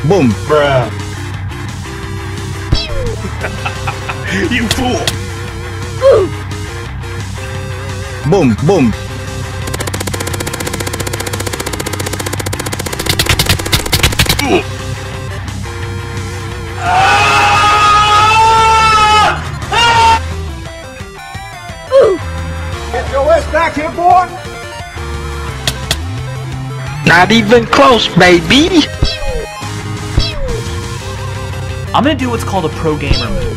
Boom. Bruh. You fool. Boom, boom. Get your ass back here, boy. Not even close, baby. I'm gonna do what's called a pro gamer move.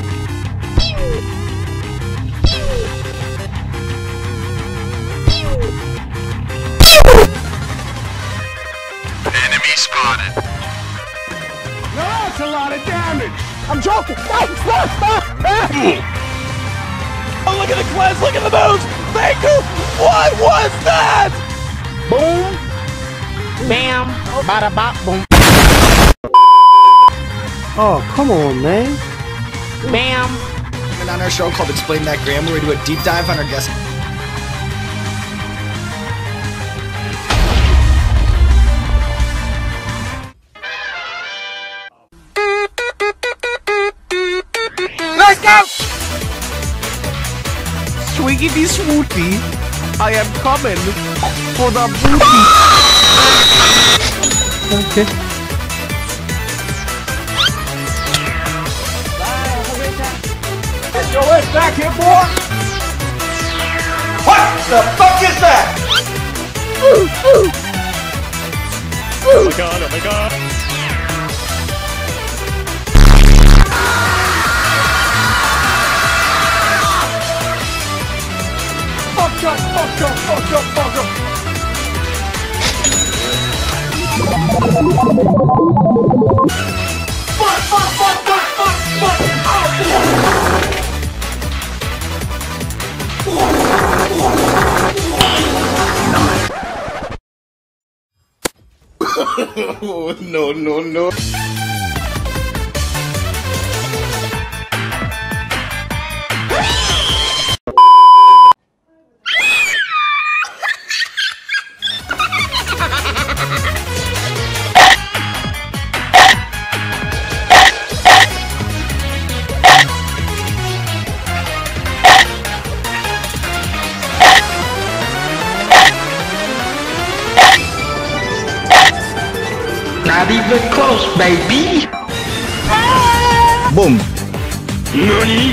Enemy spotted. No, that's a lot of damage. I'm joking. Oh, look at the cleanse, look at the moves! Thank you! What was that? Boom. Bam. Bada bop boom. Oh, come on, man. Bam. And on our show called Explain That Grammar, we do a deep dive on our guests. Let's go! Swiggity swooty, I am coming for the booty. Okay. Get your ass back here, boy. What the fuck is that? Oh my god, oh my god. Fuck up, fuck up, fuck up, fuck up. Fuck, fuck, fuck, fuck, fuck, fuck. Oh, no, no, no. Not even close, baby. Boom. Nani?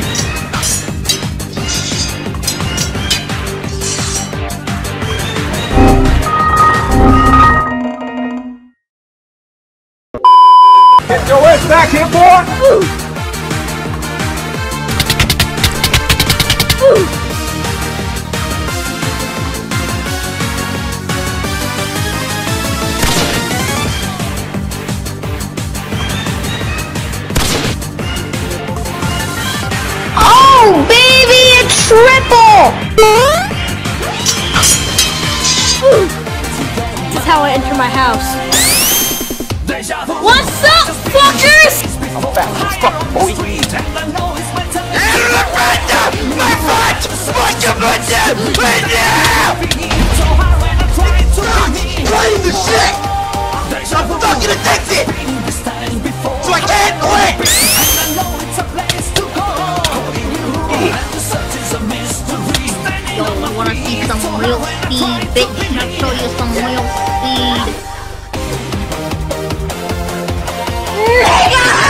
Get your ass back here, boy. Oh, baby, it's triple! This is how I enter my house. What's up, fuckers? I'm fat as fuck, boy. My foot! What's your button? Right now! Playing the shit! I'm stuck in a exit! So I can't quit! Yo, wanna see some real speed, bitch? I'll show you some real speed. Nigga!